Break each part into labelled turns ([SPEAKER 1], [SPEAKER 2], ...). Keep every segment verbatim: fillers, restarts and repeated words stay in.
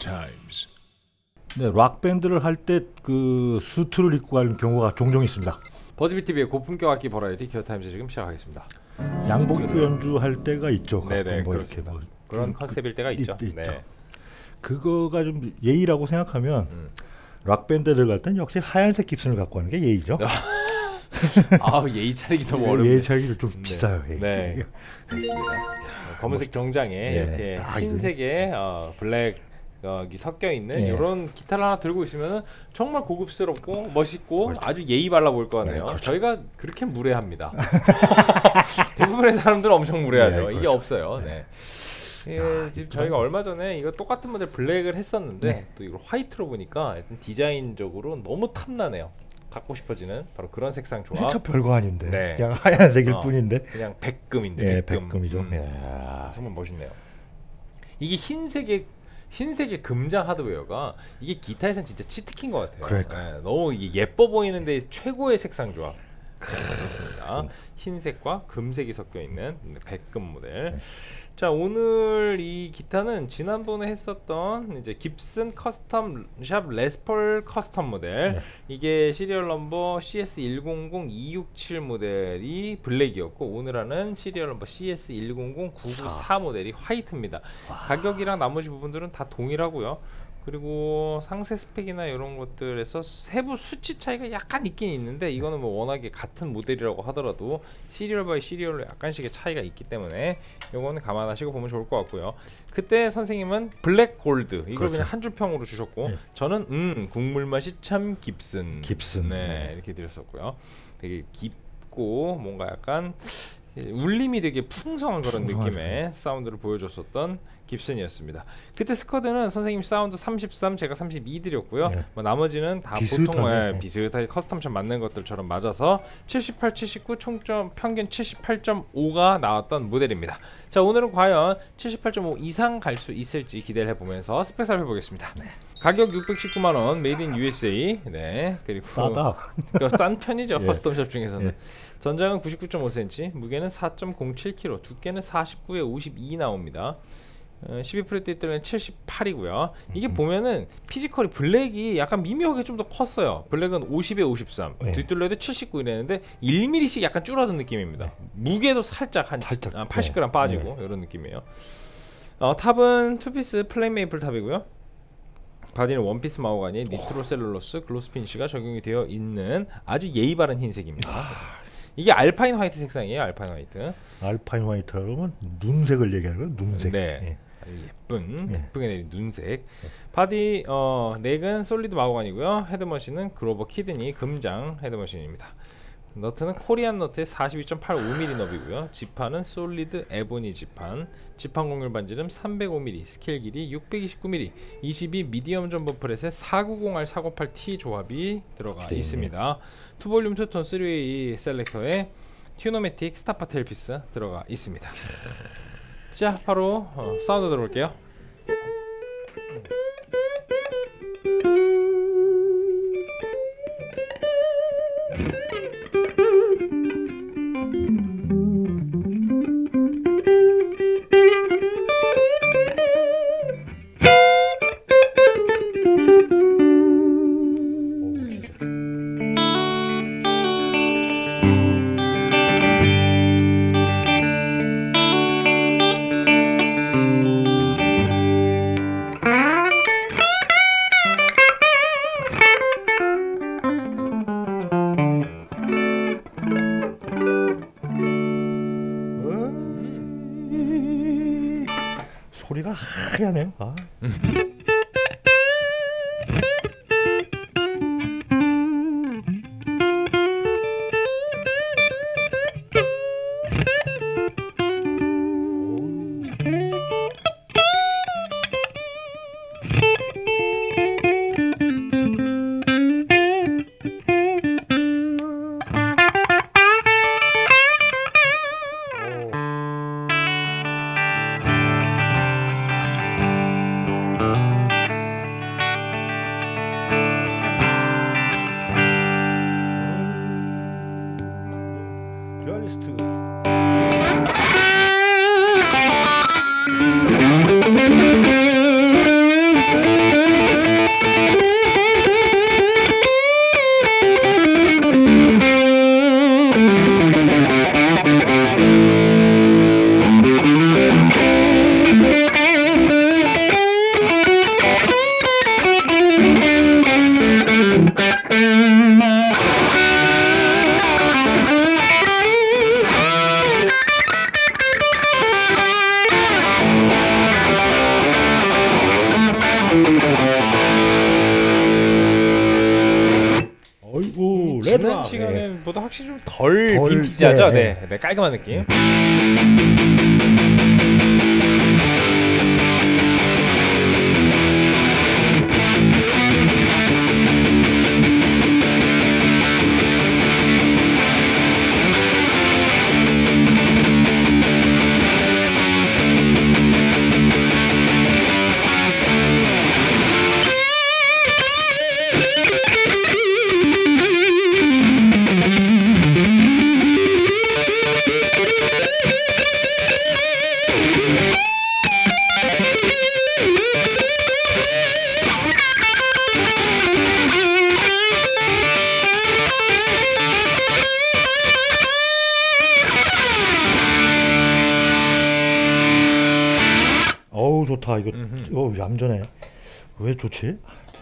[SPEAKER 1] times.
[SPEAKER 2] 네, 락 밴드를 할 때 그 수트를 입고 가는 경우가 종종 있습니다.
[SPEAKER 3] 버즈비티비의 고품격 악기 버라이티 기어 타임즈 지금 시작하겠습니다.
[SPEAKER 2] 양복 입고 연주할 때가 있죠.
[SPEAKER 3] 네네,
[SPEAKER 2] 뭐
[SPEAKER 3] 그렇습니다.
[SPEAKER 2] 뭐
[SPEAKER 3] 그런
[SPEAKER 2] 그,
[SPEAKER 3] 컨셉일 때가 있죠.
[SPEAKER 2] 있, 있죠.
[SPEAKER 3] 네.
[SPEAKER 2] 그거가 좀 예의라고 생각하면
[SPEAKER 3] 음.
[SPEAKER 2] 락 밴드들 갈 때는 역시 하얀색 깁슨을 갖고 가는 게 예의죠.
[SPEAKER 3] 아 예의 차리기 너무 어렵네.
[SPEAKER 2] 예의 차리기 좀
[SPEAKER 3] 네.
[SPEAKER 2] 비싸요. 예의
[SPEAKER 3] 네.
[SPEAKER 2] 차리기가.
[SPEAKER 3] 그렇습니다. 검은색 정장에
[SPEAKER 2] 네.
[SPEAKER 3] 이렇게
[SPEAKER 2] 아,
[SPEAKER 3] 흰색에 어, 블랙 어, 섞여 있는
[SPEAKER 2] 네.
[SPEAKER 3] 이런 기타를 하나 들고 있으면은 정말 고급스럽고 멋있고
[SPEAKER 2] 그렇죠.
[SPEAKER 3] 아주 예의 발라 보일 거 같네요.
[SPEAKER 2] 네, 그렇죠.
[SPEAKER 3] 저희가 그렇게 무례합니다. 대부분의 사람들은 엄청 무례하죠.
[SPEAKER 2] 네,
[SPEAKER 3] 이게
[SPEAKER 2] 그렇죠.
[SPEAKER 3] 없어요. 네. 예, 지금 저희가 얼마 전에 이거 똑같은 모델 블랙을 했었는데
[SPEAKER 2] 네.
[SPEAKER 3] 또 이걸 화이트로 보니까 디자인적으로 너무 탐나네요. 갖고 싶어지는 바로 그런 색상 조합.
[SPEAKER 2] 그러니까 별거 아닌데
[SPEAKER 3] 네.
[SPEAKER 2] 그냥 하얀색일
[SPEAKER 3] 어,
[SPEAKER 2] 뿐인데
[SPEAKER 3] 그냥 백금인데
[SPEAKER 2] 네,
[SPEAKER 3] 백금.
[SPEAKER 2] 백금이죠.
[SPEAKER 3] 음,
[SPEAKER 2] 이야.
[SPEAKER 3] 정말 멋있네요. 이게 흰색의 흰색의 금장 하드웨어가 이게 기타에선 진짜 치트키인 것 같아요.
[SPEAKER 2] 그러니까요.
[SPEAKER 3] 네, 너무 이게 예뻐 보이는데 최고의 색상 조합. 그렇습니다. 흰색과 금색이 섞여 있는 백금 모델.
[SPEAKER 2] 네.
[SPEAKER 3] 자, 오늘 이 기타는 지난번에 했었던 이제 깁슨 커스텀 샵 레스폴 커스텀 모델.
[SPEAKER 2] 네.
[SPEAKER 3] 이게 시리얼 넘버 씨에스 일공공 이육칠 모델이 블랙이었고 오늘 하는 시리얼 넘버 씨에스 일공공 구구사 모델이 화이트입니다.
[SPEAKER 2] 와.
[SPEAKER 3] 가격이랑 나머지 부분들은 다 동일하고요. 그리고 상세 스펙이나 이런 것들에서 세부 수치 차이가 약간 있긴 있는데 이거는 뭐 워낙에 같은 모델이라고 하더라도 시리얼 바이 시리얼로 약간씩의 차이가 있기 때문에 이거는 감안하시고 보면 좋을 것 같고요. 그때 선생님은 블랙 골드 이걸
[SPEAKER 2] 그렇죠.
[SPEAKER 3] 그냥 한 줄 평으로 주셨고
[SPEAKER 2] 네.
[SPEAKER 3] 저는 음 국물 맛이 참 깁슨
[SPEAKER 2] 깁슨.
[SPEAKER 3] 네,
[SPEAKER 2] 네.
[SPEAKER 3] 이렇게 드렸었고요. 되게 깊고 뭔가 약간 울림이 되게 풍성한 그런
[SPEAKER 2] 풍성하죠.
[SPEAKER 3] 느낌의 사운드를 보여줬었던 깁슨이었습니다. 그때 스쿼드는 선생님 사운드 삼십삼, 제가 삼십이 드렸고요.
[SPEAKER 2] 네.
[SPEAKER 3] 뭐 나머지는 다
[SPEAKER 2] 비슷하게,
[SPEAKER 3] 보통 예,
[SPEAKER 2] 네.
[SPEAKER 3] 비슷하게 커스텀샵 맞는 것들처럼 맞아서 칠십팔, 칠십구 총점 평균 칠십팔 점 오가 나왔던 모델입니다. 자, 오늘은 과연 칠십팔 점 오 이상 갈 수 있을지 기대를 해보면서 스펙 살펴보겠습니다. 네. 가격 육백십구만 원, 메이드 인 유에스에이. 네, 그리고
[SPEAKER 2] 싸다.
[SPEAKER 3] 그러니까 싼 편이죠.
[SPEAKER 2] 예.
[SPEAKER 3] 커스텀샵 중에서는.
[SPEAKER 2] 예.
[SPEAKER 3] 전장은 구십구 점 오 센티미터, 무게는 사 점 공칠 킬로그램, 두께는 사십구에 오십이 나옵니다. 어, 십이 프렛 뒷뜰은 칠십팔이고요. 이게 보면은 피지컬이 블랙이 약간 미묘하게 좀 더 컸어요. 블랙은 오십에 오십삼,
[SPEAKER 2] 네.
[SPEAKER 3] 뒷뜰레도 칠십구 이랬는데 일 밀리미터씩 약간 줄어든 느낌입니다. 무게도 살짝 한
[SPEAKER 2] 살짝,
[SPEAKER 3] 아, 팔십
[SPEAKER 2] 네.
[SPEAKER 3] 그램 빠지고 이런 느낌이에요. 어, 탑은 투피스 플레인 메이플 탑이고요. 바디는 원피스 마호가니 니트로 셀룰로스 글로스 피니쉬가 적용이 되어 있는 아주 예의 바른 흰색입니다. 이게 알파인 화이트 색상이에요. 알파인 화이트.
[SPEAKER 2] 알파인 화이트라면 눈색을 얘기하는 거예요. 눈색.
[SPEAKER 3] 네.
[SPEAKER 2] 예.
[SPEAKER 3] 아주 예쁜
[SPEAKER 2] 네.
[SPEAKER 3] 예쁘게 내린 눈색. 바디 어, 넥은 솔리드 마호가니고요. 헤드머신은 그로버 키드니 금장 헤드머신입니다. 너트는 코리안 너트의 사십이 점 팔오 밀리미터 너비고요. 지판은 솔리드 에보니 지판. 지판 공률 반지름 삼백오 밀리미터, 스케일 길이 육백이십구 밀리미터, 이십이 미디엄 점버 프렛에 사백구십 알 사백구십팔 티 조합이 들어가
[SPEAKER 2] 네.
[SPEAKER 3] 있습니다. 투볼륨 투톤 쓰리 웨이 셀렉터에 튜노매틱 스타파 테일피스 들어가 있습니다. 자, 바로 어, 사운드 들어볼게요.
[SPEAKER 2] 오, 진짜. 음. 소리가 하얗네요. 아. 피아니스트. 어이구,
[SPEAKER 3] 지난
[SPEAKER 2] 레드락.
[SPEAKER 3] 시간에보다 확실히 좀 덜
[SPEAKER 2] 덜,
[SPEAKER 3] 빈티지하죠.
[SPEAKER 2] 네,
[SPEAKER 3] 네, 네, 깔끔한 느낌.
[SPEAKER 2] 어우 좋다 이거.
[SPEAKER 3] 음흠.
[SPEAKER 2] 어 얌전해. 왜 좋지?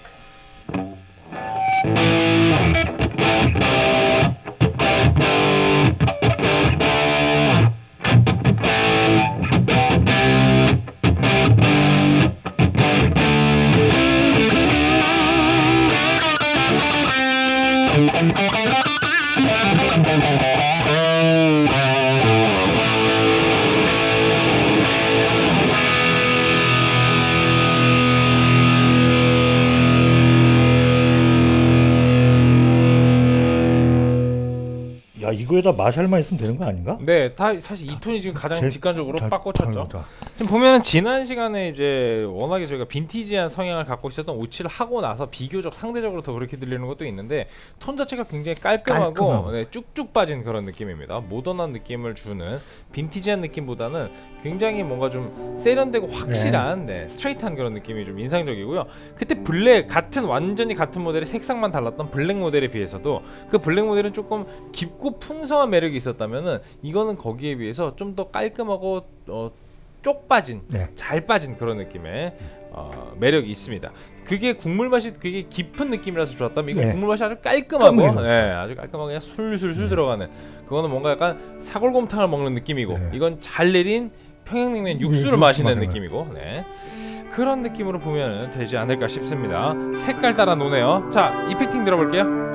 [SPEAKER 2] 야 이거에다 마샬만 있으면 되는 거 아닌가?
[SPEAKER 3] 네, 다 사실 이 톤이 지금 가장
[SPEAKER 2] 제-
[SPEAKER 3] 직관적으로
[SPEAKER 2] 잘-
[SPEAKER 3] 빡 꽂혔죠.
[SPEAKER 2] 다행이다.
[SPEAKER 3] 지금 보면은 지난 시간에 이제 워낙에 저희가 빈티지한 성향을 갖고 있었던 오칠을 하고 나서 비교적 상대적으로 더 그렇게 들리는 것도 있는데 톤 자체가 굉장히 깔끔하고
[SPEAKER 2] 깔끔하고.
[SPEAKER 3] 네, 쭉쭉 빠진 그런 느낌입니다. 모던한 느낌을 주는 빈티지한 느낌보다는 굉장히 뭔가 좀 세련되고 확실한 네, 스트레이트한 그런 느낌이 좀 인상적이고요. 그때 블랙 같은 완전히 같은 모델의 색상만 달랐던 블랙 모델에 비해서도 그 블랙 모델은 조금 깊고 풍성한 매력이 있었다면은 이거는 거기에 비해서 좀 더 깔끔하고 어, 쪽 빠진,
[SPEAKER 2] 네.
[SPEAKER 3] 잘 빠진 그런 느낌의 어, 매력이 있습니다. 그게 국물 맛이 되게 깊은 느낌이라서 좋았다면 이건
[SPEAKER 2] 네.
[SPEAKER 3] 국물 맛이 아주 깔끔하고,
[SPEAKER 2] 깔끔해요.
[SPEAKER 3] 네, 아주 깔끔하게 그냥 술술술 들어가는. 그거는 뭔가 약간 사골곰탕을 먹는 느낌이고,
[SPEAKER 2] 네.
[SPEAKER 3] 이건 잘 내린 평양냉면 육수를
[SPEAKER 2] 육수
[SPEAKER 3] 마시는
[SPEAKER 2] 마시는
[SPEAKER 3] 느낌이고, 네. 그런 느낌으로 보면 되지 않을까 싶습니다. 색깔 따라 노네요. 자, 이펙팅 들어볼게요.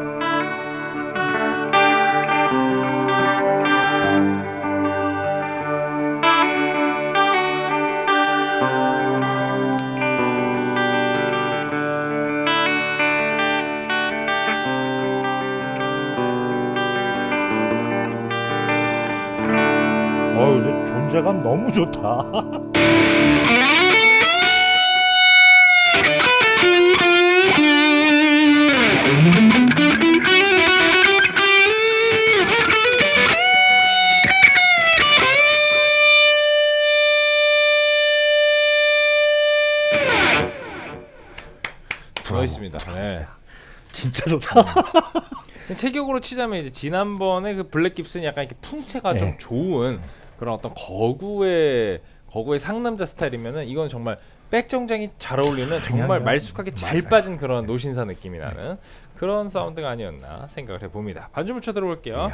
[SPEAKER 2] 어우 내 존재감 너무 좋다.
[SPEAKER 3] 멋있습니다. 네.
[SPEAKER 2] 진짜 좋다.
[SPEAKER 3] 체격으로 치자면 이제 지난번에 그 블랙 깁슨이 약간 이렇게 풍채가
[SPEAKER 2] 네.
[SPEAKER 3] 좀 좋은 그런 어떤 거구의 거구의 상남자 스타일이면은 이건 정말 백 정장이 잘 어울리는 정말
[SPEAKER 2] 그냥
[SPEAKER 3] 말쑥하게 잘
[SPEAKER 2] 맞아요.
[SPEAKER 3] 빠진 그런 노신사 느낌이 나는 그런 사운드가 아니었나 생각을 해봅니다. 반주물 쳐 들어볼게요.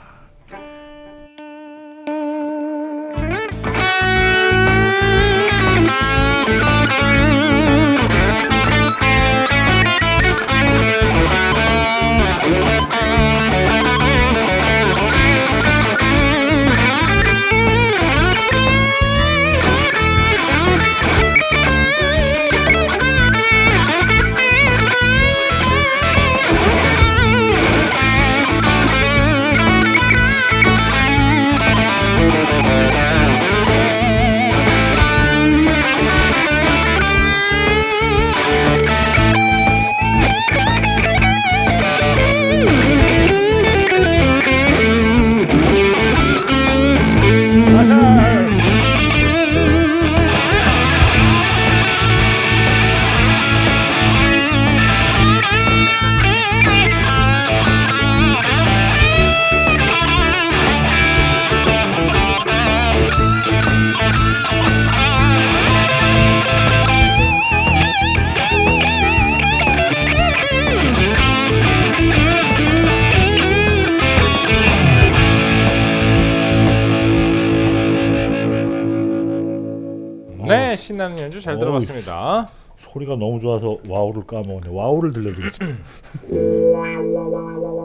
[SPEAKER 3] 네, 신나는 연주 잘
[SPEAKER 2] 어우,
[SPEAKER 3] 들어봤습니다.
[SPEAKER 2] 소리가 너무 좋아서 와우를 까먹었네. 와우를 들려드리겠습니다.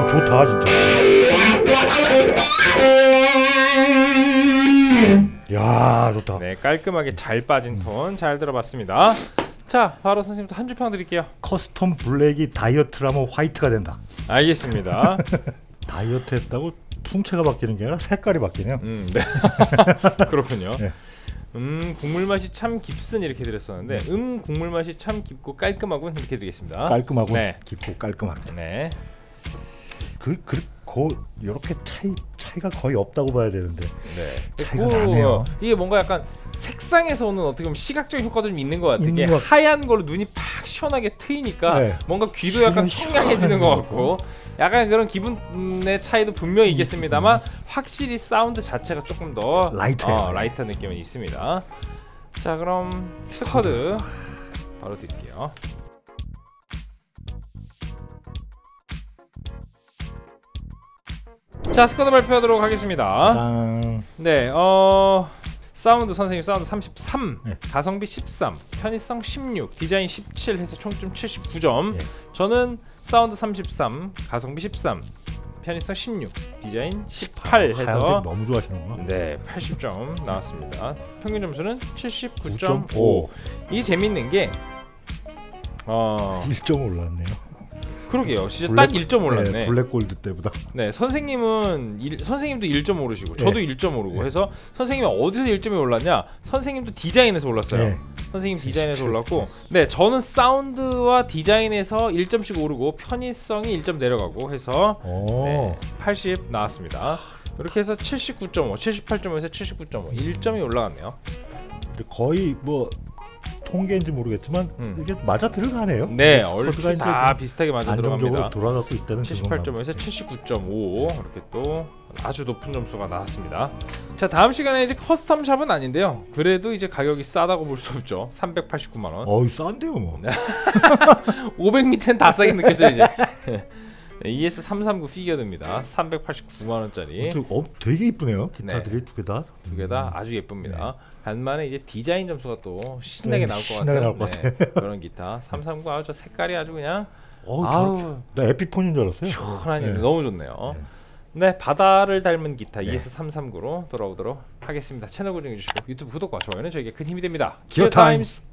[SPEAKER 2] 오 좋다 진짜. 야 좋다.
[SPEAKER 3] 네, 깔끔하게 잘 빠진 톤 잘 들어봤습니다. 자, 바로 선생님도 한 줄 평 드릴게요.
[SPEAKER 2] 커스텀 블랙이 다이어트라면 화이트가 된다.
[SPEAKER 3] 알겠습니다.
[SPEAKER 2] 다이어트 했다고 풍채가 바뀌는 게 아니라 색깔이 바뀌네요.
[SPEAKER 3] 음, 네. 그렇군요.
[SPEAKER 2] 네.
[SPEAKER 3] 음, 국물 맛이 참 깊은 이렇게 드렸었는데, 음, 국물 맛이 참 깊고 깔끔하군 이렇게 드리겠습니다.
[SPEAKER 2] 깔끔하고
[SPEAKER 3] 네.
[SPEAKER 2] 깊고 깔끔하게.
[SPEAKER 3] 네.
[SPEAKER 2] 그, 그, 거 이렇게 차이 차이가 거의 없다고 봐야 되는데.
[SPEAKER 3] 네.
[SPEAKER 2] 차이가
[SPEAKER 3] 그리고
[SPEAKER 2] 나네요.
[SPEAKER 3] 이게 뭔가 약간 색상에서 오는 어떻게 보면 시각적인 효과도 좀 있는 것 같아요. 이게
[SPEAKER 2] 있는 것-
[SPEAKER 3] 하얀 걸로 눈이 팍 시원하게 트이니까
[SPEAKER 2] 네.
[SPEAKER 3] 뭔가 귀도 약간 청량해지는 것 같고 약간 그런 기분의 차이도 분명히 있겠습니다만 확실히 사운드 자체가 조금 더
[SPEAKER 2] 라이트해요.
[SPEAKER 3] 어, 라이트한 느낌은 있습니다. 자, 그럼 스쿼드 바로 드릴게요. 자, 스쿼드 발표하도록 하겠습니다.
[SPEAKER 2] 짠.
[SPEAKER 3] 네, 어 사운드 선생님 사운드 삼십삼,
[SPEAKER 2] 네.
[SPEAKER 3] 가성비 십삼, 편의성 십육, 디자인 십칠 해서 총점 칠십구 점.
[SPEAKER 2] 네.
[SPEAKER 3] 저는 사운드 삼십삼, 가성비 십삼, 편의성 십육, 디자인 십팔
[SPEAKER 2] 하얀색
[SPEAKER 3] 해서
[SPEAKER 2] 너무 좋아하시는구나.
[SPEAKER 3] 네, 팔십 점 나왔습니다. 평균 점수는 칠십구 점 오.
[SPEAKER 2] 오.
[SPEAKER 3] 이게 재밌는 게 어,
[SPEAKER 2] 일 점 올랐네요.
[SPEAKER 3] 그러게요. 진짜 딱 일 점 올랐네.
[SPEAKER 2] 네, 블랙 골드 때보다.
[SPEAKER 3] 네, 선생님은 일, 선생님도 일 점 오르시고 저도
[SPEAKER 2] 네.
[SPEAKER 3] 일 점 오르고
[SPEAKER 2] 네.
[SPEAKER 3] 해서 선생님이 어디서 일 점이 올랐냐? 선생님도 디자인에서 올랐어요.
[SPEAKER 2] 네.
[SPEAKER 3] 선생님 디자인에서 올랐고, 네, 저는 사운드와 디자인에서 일 점씩 오르고 편의성이 일 점 내려가고 해서
[SPEAKER 2] 오.
[SPEAKER 3] 네, 팔십 나왔습니다. 이렇게 해서 칠십구 점 오, 칠십팔 점 오에서 칠십구 점 오, 일 점이 올라갔네요.
[SPEAKER 2] 근데 거의 뭐 통계인지 모르겠지만
[SPEAKER 3] 음.
[SPEAKER 2] 이게 맞아 들어가네요.
[SPEAKER 3] 네,
[SPEAKER 2] 스쿼드가
[SPEAKER 3] 얼추
[SPEAKER 2] 이제
[SPEAKER 3] 다
[SPEAKER 2] 좀
[SPEAKER 3] 비슷하게 맞아
[SPEAKER 2] 안정적으로
[SPEAKER 3] 들어갑니다.
[SPEAKER 2] 돌아가고 있다는
[SPEAKER 3] 칠십팔 점 오에서 칠십구 점 오 이렇게 또 아주 높은 점수가 나왔습니다. 자, 다음 시간에 이제 커스텀 샵은 아닌데요. 그래도 이제 가격이 싸다고 볼 수 없죠. 삼백팔십구만 원.
[SPEAKER 2] 어이 싼데요 뭐.
[SPEAKER 3] 오백 밑에는 다 싸게 느껴져 이제. 네, 이에스 삼백삼십구 피겨드입니다. 삼백팔십구만 원짜리.
[SPEAKER 2] 어, 되게 이쁘네요. 기타들이 두 개 다.
[SPEAKER 3] 두 개 다 아주 예쁩니다. 간만에 이제 디자인 점수가 또 신나게
[SPEAKER 2] 네,
[SPEAKER 3] 나올 것
[SPEAKER 2] 신나게
[SPEAKER 3] 같아요.
[SPEAKER 2] 나올 것
[SPEAKER 3] 네, 그런 기타 삼백삼십구 아주 색깔이 아주 그냥
[SPEAKER 2] 어우,
[SPEAKER 3] 아우
[SPEAKER 2] 저렇게. 나 에피폰인 줄 알았어요.
[SPEAKER 3] 시원하니
[SPEAKER 2] 네.
[SPEAKER 3] 너무 좋네요.
[SPEAKER 2] 네.
[SPEAKER 3] 네, 바다를 닮은 기타
[SPEAKER 2] 네.
[SPEAKER 3] 이에스 삼백삼십구로 돌아오도록 하겠습니다. 채널 고정해 주시고 유튜브 구독과 좋아요는 저에게 큰 힘이 됩니다.
[SPEAKER 2] 기어 타임스.